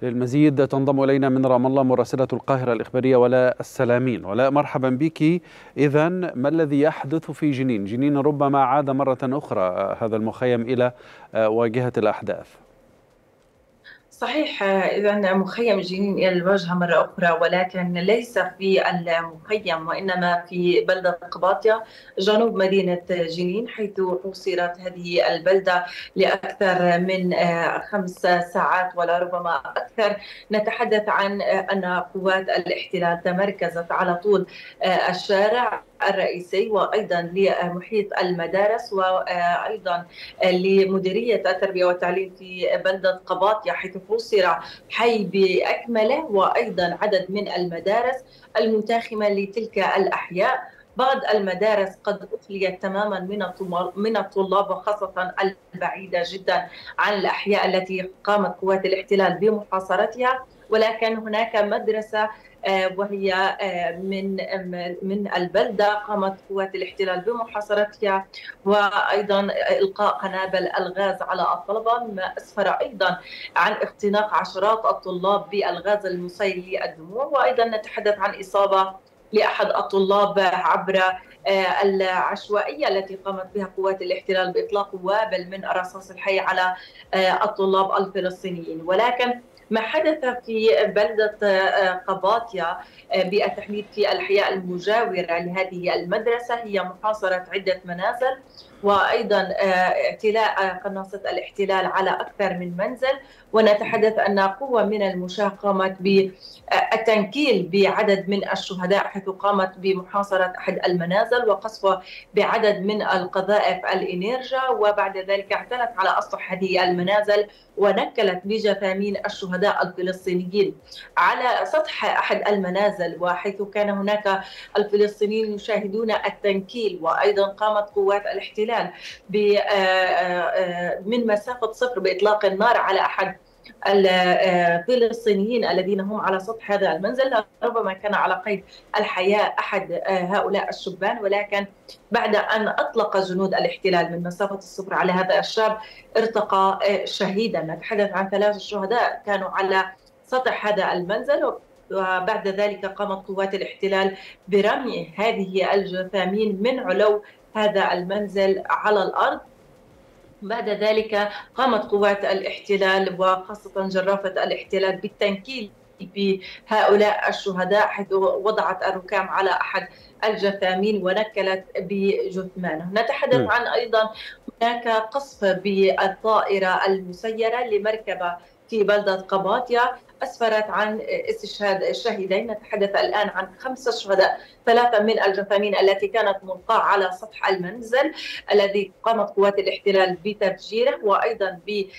للمزيد تنضم إلينا من رام الله مراسلة القاهرة الإخبارية ولاء السلامين. ولاء، مرحبا بك. إذا ما الذي يحدث في جنين؟ جنين ربما عاد مرة أخرى هذا المخيم إلى واجهة الأحداث. صحيح، إذا مخيم جنين إلى الواجهة مرة أخرى، ولكن ليس في المخيم وإنما في بلدة قباطية جنوب مدينة جنين، حيث حوصرت هذه البلدة لأكثر من 5 ساعات ولا ربما أكثر. نتحدث عن أن قوات الاحتلال تمركزت على طول الشارع الرئيسي وأيضا لمحيط المدارس وأيضا لمديرية التربية والتعليم في بلدة قباطية، حيث حوصر حي بأكمله وأيضا عدد من المدارس المنتخمة لتلك الأحياء. بعض المدارس قد أخليت تماما من الطلاب، وخاصة البعيدة جدا عن الأحياء التي قامت قوات الاحتلال بمحاصرتها، ولكن هناك مدرسة وهي من البلدة قامت قوات الاحتلال بمحاصرتها وأيضا إلقاء قنابل الغاز على الطلبة، مما أسفر أيضا عن اختناق عشرات الطلاب بالغاز المسيل للدموع. وأيضا نتحدث عن إصابة لأحد الطلاب عبر العشوائية التي قامت بها قوات الاحتلال بإطلاق وابل من الرصاص الحي على الطلاب الفلسطينيين. ولكن ما حدث في بلدة قباطية بالتحديد في الأحياء المجاورة لهذه المدرسة هي محاصرة عدة منازل، وأيضا اعتلاء قناصة الاحتلال على أكثر من منزل. ونتحدث أن قوة من المشاة قامت بالتنكيل بعدد من الشهداء، حيث قامت بمحاصرة أحد المنازل وقصفه بعدد من القذائف الإنيرجا، وبعد ذلك اعتلت على أسطح هذه المنازل ونكلت بجثامين الشهداء الفلسطينيين على سطح أحد المنازل، وحيث كان هناك الفلسطينيين يشاهدون التنكيل. وأيضا قامت قوات الاحتلال من مسافة صفر بإطلاق النار على أحد الفلسطينيين الذين هم على سطح هذا المنزل. ربما كان على قيد الحياة أحد هؤلاء الشبان، ولكن بعد أن أطلق جنود الاحتلال من مسافة الصفر على هذا الشاب ارتقى شهيدا. نتحدث عن 3 شهداء كانوا على سطح هذا المنزل، وبعد ذلك قامت قوات الاحتلال برمي هذه الجثامين من علو هذا المنزل على الأرض. بعد ذلك قامت قوات الاحتلال وخاصة جرافة الاحتلال بالتنكيل بهؤلاء الشهداء، حيث وضعت الركام على أحد الجثامين ونكلت بجثمانه. نتحدث عن أيضا هناك قصف بالطائرة المسيرة لمركبة في بلدة قباطية أسفرت عن استشهاد الشهيدين. نتحدث الآن عن 5 شهداء، 3 من الجثامين التي كانت ملقاة على سطح المنزل الذي قامت قوات الاحتلال بتفجيره، وأيضا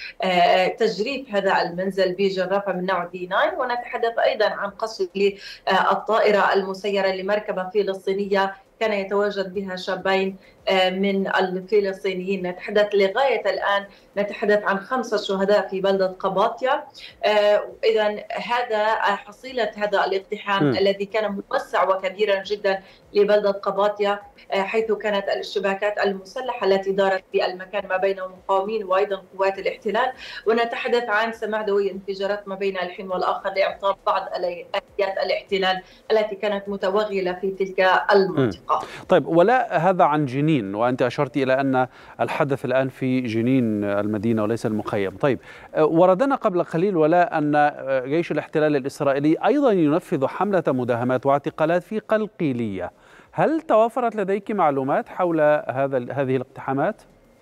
بتجريف هذا المنزل بجرافة من نوع D9. ونتحدث أيضا عن قصف للطائرة المسيرة لمركبة فلسطينية كان يتواجد بها شابين من الفلسطينيين. نتحدث لغاية الآن نتحدث عن 5 شهداء في بلدة قباطية. إذا هذا حصيلة هذا الاقتحام الذي كان موسع وكبيرا جدا لبلدة قباطية، حيث كانت الاشتباكات المسلحة التي دارت في المكان ما بين المقاومين وأيضا قوات الاحتلال. ونتحدث عن سماع دوي انفجارات ما بين الحين والآخر لإعطاب بعض آليات الاحتلال التي كانت متوغلة في تلك المنطقة. طيب، ولا هذا عن جنين، وأنت أشرت إلى أن الحدث الآن في جنين المدينة وليس المخيم. طيب، وردنا قبل قليل ولا أن جيش الاحتلال الإسرائيلي أيضا ينفذ حملة مداهمات واعتقالات في قلقيلية. هل توافرت لديك معلومات حول هذه الاقتحامات؟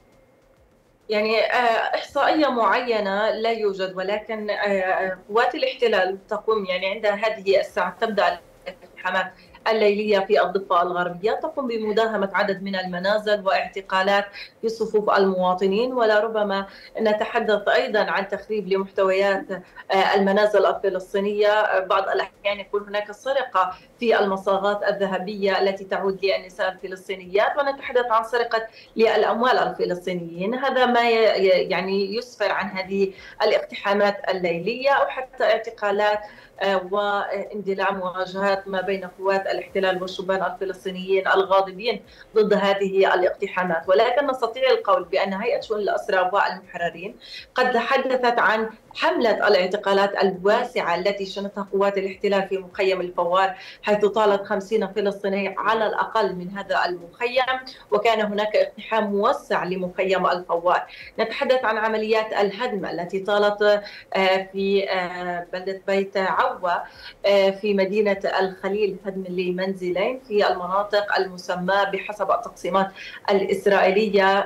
يعني إحصائية معينة لا يوجد، ولكن قوات الاحتلال تقوم يعني عند هذه الساعة تبدأ الاقتحامات الليلية في الضفة الغربية، تقوم بمداهمة عدد من المنازل واعتقالات في صفوف المواطنين، ولربما نتحدث أيضا عن تخريب لمحتويات المنازل الفلسطينية. بعض الأحيان يكون هناك سرقة في المصاغات الذهبية التي تعود للنساء الفلسطينيات، ونتحدث عن سرقة للأموال الفلسطينيين. هذا ما يعني يسفر عن هذه الاقتحامات الليلية أو حتى اعتقالات واندلاع مواجهات ما بين قوات الاحتلال والشبان الفلسطينيين الغاضبين ضد هذه الاقتحامات. ولكن نستطيع القول بأن هيئة شؤون الأسرى والمحررين قد تحدثت عن حملة الاعتقالات الواسعة التي شنتها قوات الاحتلال في مخيم الفوار، حيث طالت 50 فلسطيني على الأقل من هذا المخيم، وكان هناك اقتحام موسع لمخيم الفوار. نتحدث عن عمليات الهدم التي طالت في بلدة بيت عوة في مدينة الخليل، هدم لمنزلين في المناطق المسماة بحسب التقسيمات الإسرائيلية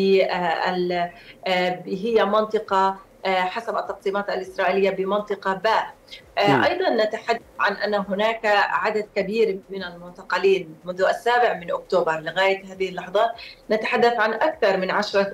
هي منطقة حسب التقسيمات الإسرائيلية بمنطقة باء. أيضا نتحدث عن أن هناك عدد كبير من المعتقلين منذ 7 أكتوبر لغاية هذه اللحظات. نتحدث عن أكثر من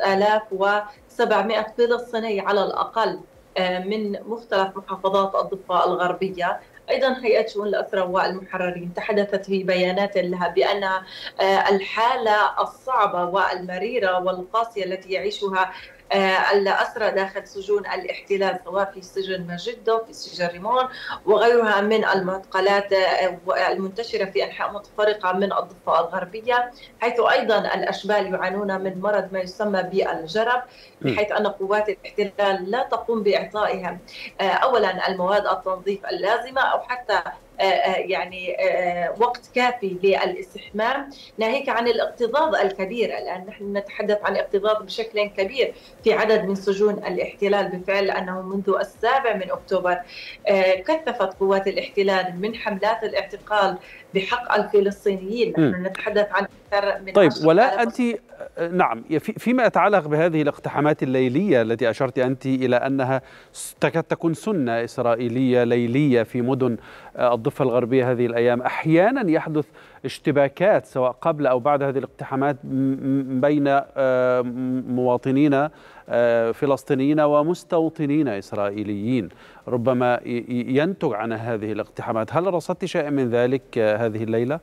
10,700 فلسطيني على الأقل من مختلف محافظات الضفة الغربية. أيضا هيئة شؤون الأسرى والمحررين تحدثت في بيانات لها بأن الحالة الصعبة والمريرة والقاسية التي يعيشها الأسرى داخل سجون الاحتلال، سواء في سجن مجدو، في سجن ريمون وغيرها من المعتقلات المنتشرة في أنحاء متفرقة من الضفة الغربية، حيث أيضا الأشبال يعانون من مرض ما يسمى بالجرب، بحيث أن قوات الاحتلال لا تقوم بإعطائهم أولا المواد التنظيف اللازمة أو حتى يعني وقت كافي للاستحمام، ناهيك عن الاكتظاظ الكبير. الآن نحن نتحدث عن اكتظاظ بشكل كبير في عدد من سجون الاحتلال، بالفعل أنه منذ 7 أكتوبر كثفت قوات الاحتلال من حملات الاعتقال بحق الفلسطينيين. نحن نتحدث عن أكثر من طيب ولا أنت نعم فيما يتعلق بهذه الاقتحامات الليلية التي أشرت أنت إلى أنها تكاد تكون سنة إسرائيلية ليلية في مدن الضفة الغربية هذه الأيام، أحيانا يحدث اشتباكات سواء قبل أو بعد هذه الاقتحامات بين مواطنين فلسطينيين ومستوطنين إسرائيليين، ربما ينتج عن هذه الاقتحامات. هل رصدت شيئا من ذلك هذه الليلة؟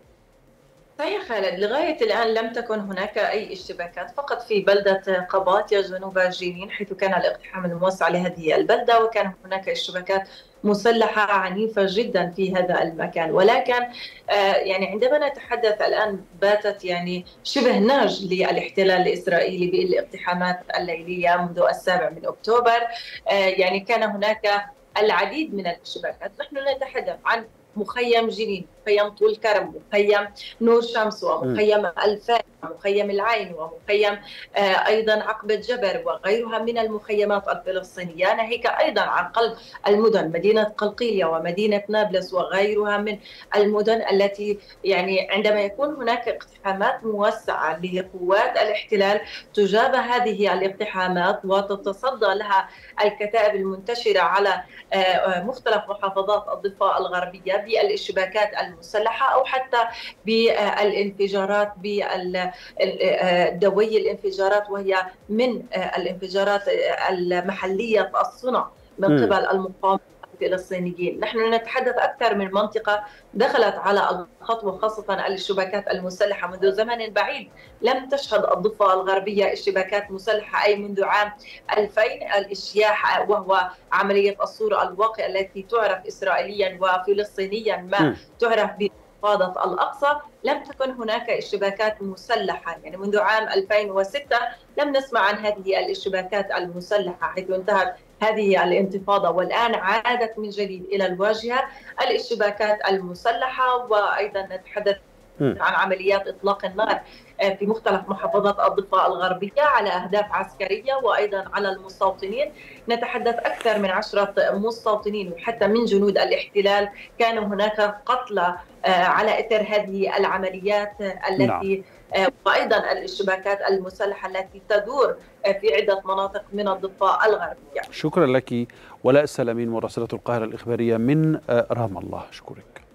صحيح خالد، لغاية الآن لم تكن هناك أي اشتباكات، فقط في بلدة قباطيا جنوب جنين، حيث كان الاقتحام الموسع لهذه البلدة وكان هناك اشتباكات مسلحة عنيفة جدا في هذا المكان. ولكن يعني عندما نتحدث الآن باتت يعني شبه نهج للاحتلال الإسرائيلي بالاقتحامات الليلية منذ 7 أكتوبر. يعني كان هناك العديد من الاشتباكات. نحن نتحدث عن مخيم جنين، مخيم طول كرم، مخيم نور شمس، ومخيم الفاي، ومخيم العين، ومخيم أيضا عقبة جبر وغيرها من المخيمات الفلسطينية، ناهيك أيضا عن قلب المدن مدينة قلقيلية ومدينة نابلس وغيرها من المدن التي يعني عندما يكون هناك اقتحامات موسعة لقوات الاحتلال تجابه هذه الاقتحامات وتتصدى لها الكتائب المنتشرة على مختلف محافظات الضفة الغربية بالاشتباكات المسلحة أو حتى بالانفجارات دوي الانفجارات، وهي من الانفجارات المحلية الصنع من قبل المقاومة الفلسطينيين. نحن نتحدث أكثر من منطقة دخلت على الخطوة، خاصة الاشتباكات المسلحة منذ زمن بعيد. لم تشهد الضفة الغربية اشتباكات مسلحة أي منذ عام 2000 الإشياح، وهو عملية الصورة الواقع التي تعرف إسرائيليا وفلسطينيا ما تعرف بانتفاضة الأقصى. لم تكن هناك اشتباكات مسلحة، يعني منذ عام 2006 لم نسمع عن هذه الاشتباكات المسلحة، حيث انتهت هذه الانتفاضة والآن عادت من جديد إلى الواجهة الاشتباكات المسلحة. وأيضا نتحدث عن عمليات إطلاق النار في مختلف محافظات الضفة الغربية على أهداف عسكرية وأيضا على المستوطنين. نتحدث أكثر من 10 مستوطنين وحتى من جنود الاحتلال كانوا هناك قتلى على إثر هذه العمليات التي وأيضا الاشتباكات المسلحة التي تدور في عدة مناطق من الضفة الغربية. شكرا لك ولاء السلامين مراسلة القاهرة الإخبارية من رام الله. أشكرك.